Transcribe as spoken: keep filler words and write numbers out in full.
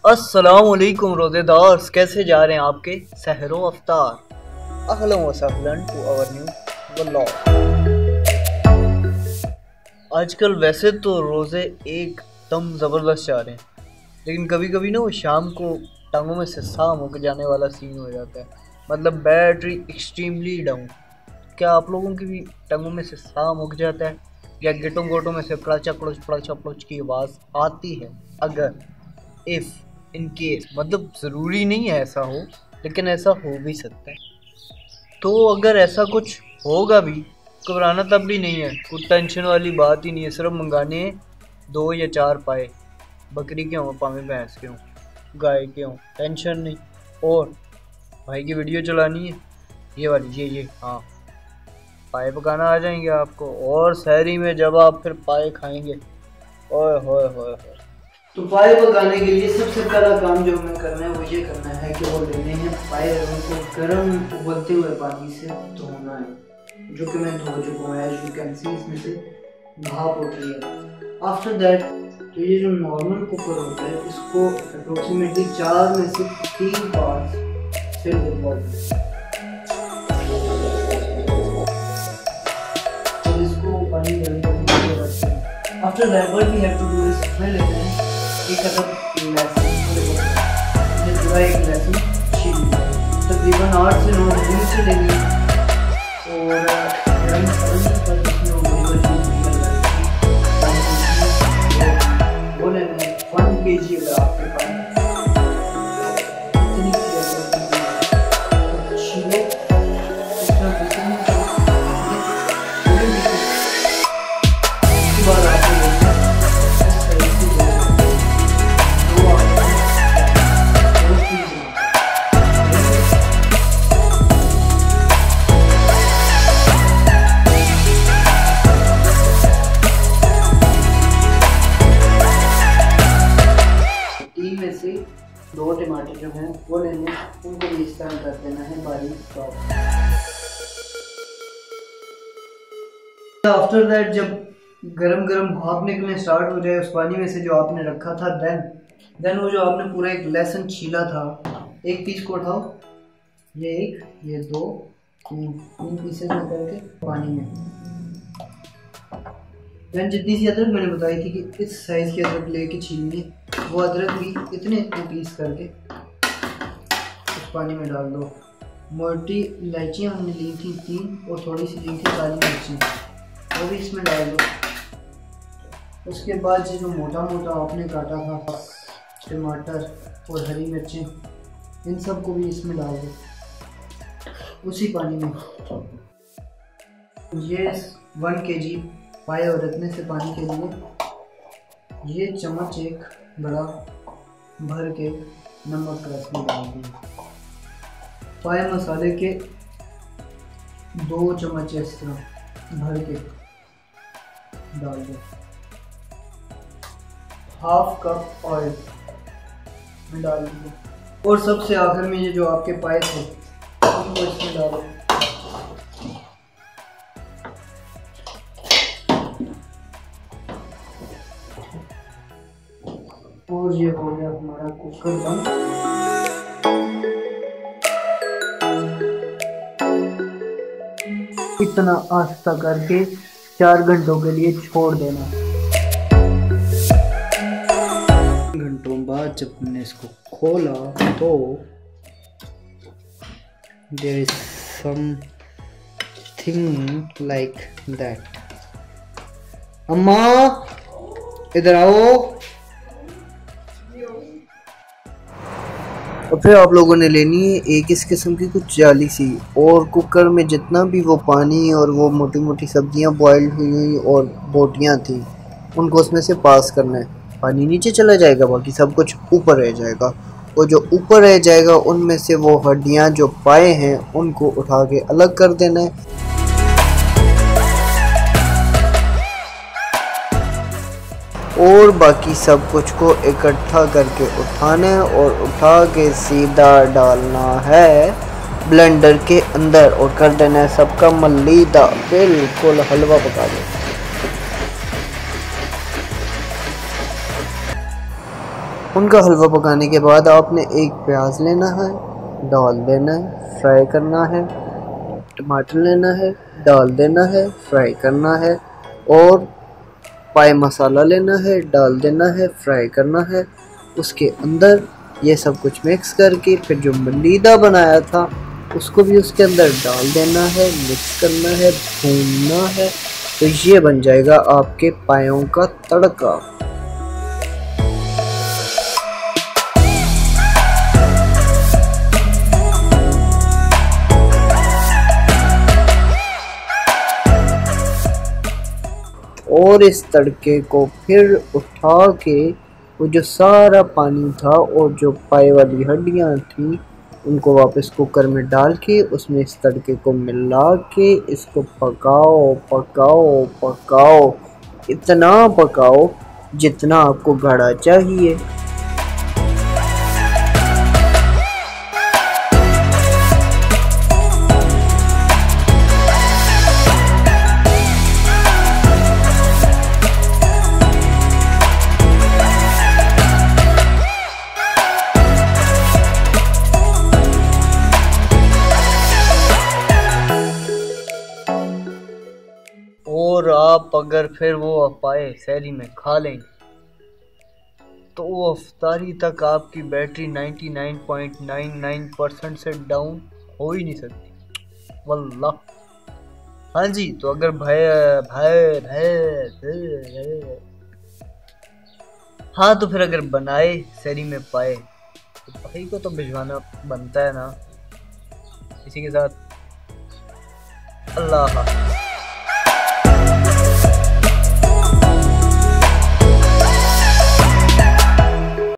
अस्सलाम वालेकुम रोज़ेदार, कैसे जा रहे हैं आपके सहरो अफ्तार। अहलन व सहलन टू आवर न्यू व्लॉग। आजकल वैसे तो रोज़े एकदम ज़बरदस्त जा रहे हैं, लेकिन कभी कभी ना वो शाम को टांगों में से साह मुक जाने वाला सीन हो जाता है। मतलब बैटरी एक्सट्रीमली डाउन। क्या आप लोगों की भी टांगों में से साह मुक जाता है या गिटों गोटों में से प्लाचा प्लच प्लाचा प्लच की आवाज़ आती है? अगर इफ़ इन केस, मतलब ज़रूरी नहीं है ऐसा हो, लेकिन ऐसा हो भी सकता है। तो अगर ऐसा कुछ होगा भी, घबराना तब भी नहीं है, कुछ टेंशन वाली बात ही नहीं है। सिर्फ मंगाने हैं दो या चार पाए, बकरी के हों पावे भैंस के हों गाय के हों, टेंशन नहीं। और भाई की वीडियो चलानी है, ये वाली ये ये हाँ पाए पकाना आ जाएंगे आपको। और शहरी में जब आप फिर पाए खाएंगे, ओए होए होए होए। तो पाए पकाने के लिए सबसे पहला काम जो हमें करना है वो ये करना है कि वो लेने हैं पाए और उनको गर्म उबलते हुए पानी से धोना है, जो कि मैं धो चुका हूँ। एज यू कैन सी इसमें से भाप उठ रही है। आफ्टर दैट तो ये जो नॉर्मल कुकर होता है, इसको अप्रोक्सीमेटली चार में से तीन पार्ट्स फिल विद वाटर। तो इसको पानी गर्म करने के लिए रखते हैं। After that what we have to do is मैं लेते हैं एक अदद लहसुन, ये पूरा एक लहसुन छील तकरीबन आठ से नौ मिनट से लेंगे। और वो लेना है वन के जी अगर आपके पास छीलो इस तरह उसके बाद आपको से दो टमाटर जो हैं वो लेने, उनको भी इस तरह कर देना है बारीक चॉप। आफ्टर दैट जब गरम गरम भाप निकलने स्टार्ट हो जाए उस पानी में से जो आपने रखा था, देन देन वो जो आपने पूरा एक लहसुन छीला था, एक पीस को उठाओ, ये एक ये दो तीन तीन पीसेस में करके पानी में। देन जितनी सी अदरक मैंने बताई थी कि इस साइज़ की अदरक लेके छीलनी, वो अदरक भी इतने इतने पीस करके उस पानी में डाल दो। मोटी इलायचियाँ हमने ली थी तीन, और थोड़ी सी ली थी काली मिर्ची, वो भी इसमें डाल दो। उसके बाद जो मोटा मोटा आपने काटा था टमाटर और हरी मिर्चें, इन सब को भी इसमें डाल दो उसी पानी में। ये वन के जी पाए और इतने से पानी के लिए ये चम्मच एक बड़ा भर के नमक का इसमें डाल दिया। पाए मसाले के दो चम्मच इस तरह भर के डाल दो। हाफ कप ऑयल में डाल दो। और सबसे आखिर में ये जो आपके पाए थे उनको इसमें डालो। और ये हो गया हमारा कुकर बंद। इतना आस्था करके चार घंटों के लिए छोड़ देना। घंटों बाद जब हमने इसको खोला तो there is something like that. अम्मा इधर आओ। और फिर आप लोगों ने लेनी है एक इस किस्म की कुछ जाली सी, और कुकर में जितना भी वो पानी और वो मोटी मोटी सब्जियां बॉइल्ड हुई हुई और बोटियां थी, उनको उसमें से पास करना है। पानी नीचे चला जाएगा, बाकी सब कुछ ऊपर रह जाएगा। और जो ऊपर रह जाएगा उनमें से वो हड्डियां जो पाए हैं उनको उठा के अलग कर देना है। और बाकी सब कुछ को इकट्ठा करके उठाना है और उठा के सीधा डालना है ब्लेंडर के अंदर और कर देना है सबका मलीदा, बिल्कुल हलवा पका दो। उनका हलवा पकाने के बाद आपने एक प्याज लेना है, डाल देना है, फ्राई करना है। टमाटर लेना है, डाल देना है, फ्राई करना है। और पाए मसाला लेना है, डाल देना है, फ्राई करना है। उसके अंदर ये सब कुछ मिक्स करके फिर जो मलीदा बनाया था उसको भी उसके अंदर डाल देना है, मिक्स करना है, भूनना है। तो ये बन जाएगा आपके पायों का तड़का। और इस तड़के को फिर उठा के वो जो सारा पानी था और जो पाए वाली हड्डियाँ थी उनको वापस कुकर में डाल के उसमें इस तड़के को मिला के इसको पकाओ पकाओ पकाओ, इतना पकाओ जितना आपको गाढ़ा चाहिए। और आप अगर फिर वो अफवाहें सहरी में खा लें तो वो अफ्तारी तक आपकी बैटरी निन्यानवे पॉइंट नाइन नाइन परसेंट से डाउन हो ही नहीं सकती वल्लाह। हाँ जी, तो अगर भय भय भय भय हाँ तो फिर अगर बनाए सहरी में पाए तो भाई को तो भिजवाना बनता है ना। इसी के साथ अल्लाह हाफ़िज़।